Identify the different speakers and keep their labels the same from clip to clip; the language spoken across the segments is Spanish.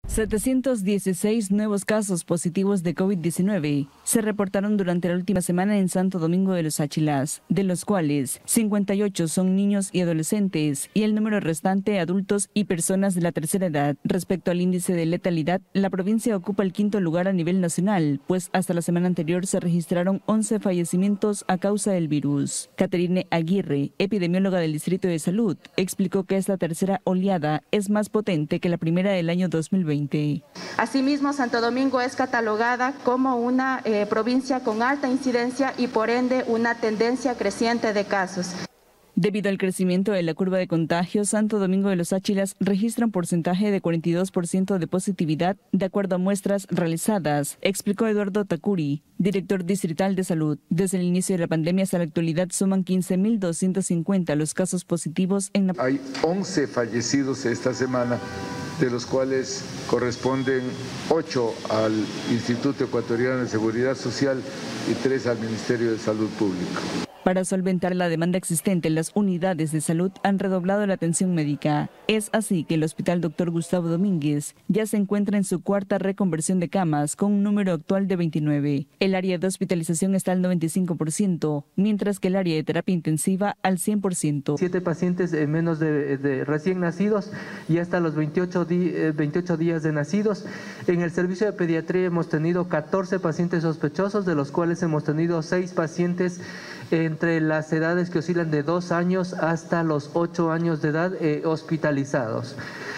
Speaker 1: 716 nuevos casos positivos de COVID-19 se reportaron durante la última semana en Santo Domingo de los Áchilas, de los cuales 58 son niños y adolescentes y el número restante adultos y personas de la tercera edad. Respecto al índice de letalidad, la provincia ocupa el quinto lugar a nivel nacional, pues hasta la semana anterior se registraron 11 fallecimientos a causa del virus. Caterine Aguirre, epidemióloga del Distrito de Salud, explicó que esta tercera oleada es más potente que la primera del año 2020.
Speaker 2: Asimismo, Santo Domingo es catalogada como una provincia con alta incidencia y por ende una tendencia creciente de casos.
Speaker 1: Debido al crecimiento de la curva de contagios, Santo Domingo de los Áchilas registra un porcentaje de 42% de positividad de acuerdo a muestras realizadas, explicó Eduardo Tacuri, director distrital de salud. Desde el inicio de la pandemia hasta la actualidad suman 15.250 los casos positivos en la...
Speaker 3: Hay 11 fallecidos esta semana, de los cuales corresponden 8 al Instituto Ecuatoriano de Seguridad Social y 3 al Ministerio de Salud Pública.
Speaker 1: Para solventar la demanda existente, las unidades de salud han redoblado la atención médica. Es así que el Hospital Dr. Gustavo Domínguez ya se encuentra en su cuarta reconversión de camas, con un número actual de 29. El área de hospitalización está al 95%, mientras que el área de terapia intensiva al 100%.
Speaker 4: 7 pacientes menos de recién nacidos y hasta los 28 días de nacidos. En el servicio de pediatría hemos tenido 14 pacientes sospechosos, de los cuales hemos tenido 6 pacientes entre las edades que oscilan de 2 años hasta los 8 años de edad hospitalizados.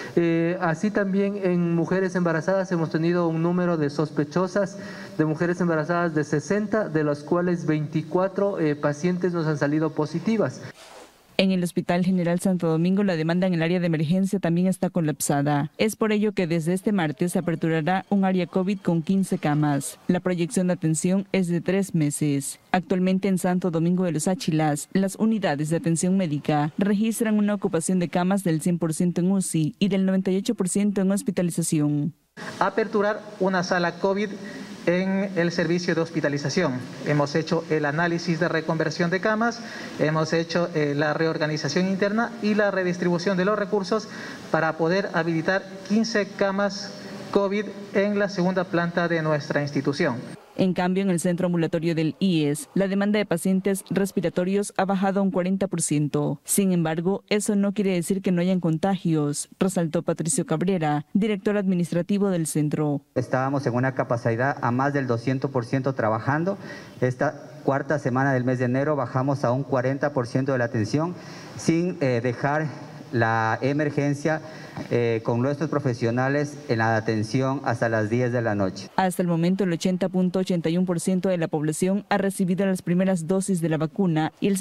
Speaker 4: Así también en mujeres embarazadas hemos tenido un número de sospechosas de mujeres embarazadas de 60, de los cuales 24 pacientes nos han salido positivas.
Speaker 1: En el Hospital General Santo Domingo, la demanda en el área de emergencia también está colapsada. Es por ello que desde este martes se aperturará un área COVID con 15 camas. La proyección de atención es de 3 meses. Actualmente en Santo Domingo de los Áchilas, las unidades de atención médica registran una ocupación de camas del 100% en UCI y del 98% en hospitalización.
Speaker 5: Aperturar una sala COVID en el servicio de hospitalización. Hemos hecho el análisis de reconversión de camas, hemos hecho la reorganización interna y la redistribución de los recursos para poder habilitar 15 camas COVID en la segunda planta de nuestra institución.
Speaker 1: En cambio, en el centro ambulatorio del IES, la demanda de pacientes respiratorios ha bajado un 40%. Sin embargo, eso no quiere decir que no hayan contagios, resaltó Patricio Cabrera, director administrativo del centro.
Speaker 6: Estábamos en una capacidad a más del 200% trabajando. Esta cuarta semana del mes de enero bajamos a un 40% de la atención, sin dejar la emergencia con nuestros profesionales en la atención hasta las 10 de la noche.
Speaker 1: Hasta el momento, el 80.81% de la población ha recibido las primeras dosis de la vacuna y el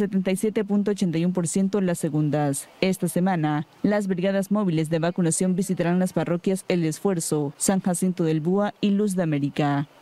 Speaker 1: 77.81% las segundas. Esta semana, las brigadas móviles de vacunación visitarán las parroquias El Esfuerzo, San Jacinto del Búa y Luz de América.